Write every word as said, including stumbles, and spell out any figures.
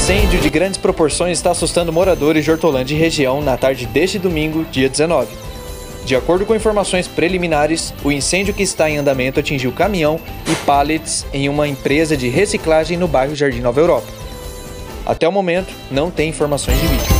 incêndio de grandes proporções está assustando moradores de Hortolândia e região na tarde deste domingo, dia dezenove. De acordo com informações preliminares, o incêndio que está em andamento atingiu caminhão e pallets em uma empresa de reciclagem no bairro Jardim Nova Europa. Até o momento, não tem informações de vítima.